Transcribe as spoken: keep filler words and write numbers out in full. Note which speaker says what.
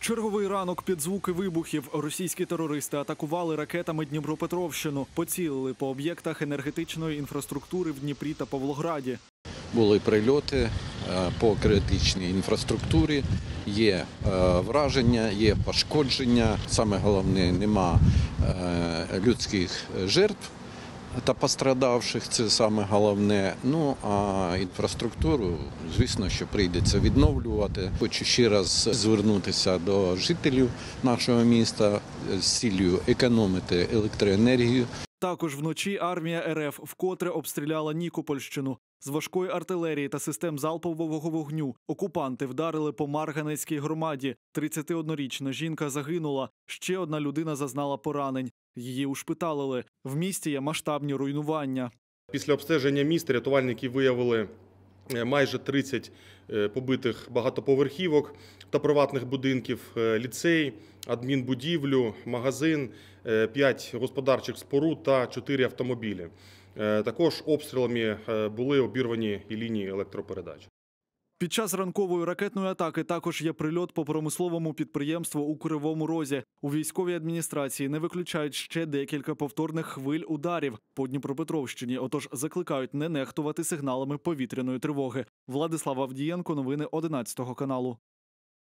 Speaker 1: Черговий ранок під звуки вибухів російські терористи атакували ракетами Дніпропетровщину, поцілили по об'єктах енергетичної інфраструктури в Дніпрі та Павлограді.
Speaker 2: Були прильоти по критичній інфраструктурі, є враження, є пошкодження. Саме головне, нема людських жертв та пострадавших, це саме головне. Ну, а інфраструктуру, звісно, що прийдеться відновлювати. Хочу ще раз звернутися до жителів нашого міста з ціллю економити електроенергію.
Speaker 1: Також вночі армія РФ вкотре обстріляла Нікопольщину. З важкої артилерії та систем залпового вогню окупанти вдарили по Марганецькій громаді. тридцятиоднорічна жінка загинула, ще одна людина зазнала поранень. Її ушпиталили. В місті є масштабні руйнування.
Speaker 3: Після обстеження міста рятувальники виявили майже тридцять побитих багатоповерхівок та приватних будинків, ліцей, адмінбудівлю, магазин, п'ять господарчих споруд та чотири автомобілі. Також обстрілами були обірвані і лінії електропередач.
Speaker 1: Під час ранкової ракетної атаки також є прильот по промисловому підприємству у Кривому Розі. У військовій адміністрації не виключають ще декілька повторних хвиль ударів по Дніпропетровщині, отож закликають не нехтувати сигналами повітряної тривоги. Владислав Авдієнко, новини одинадцятого каналу.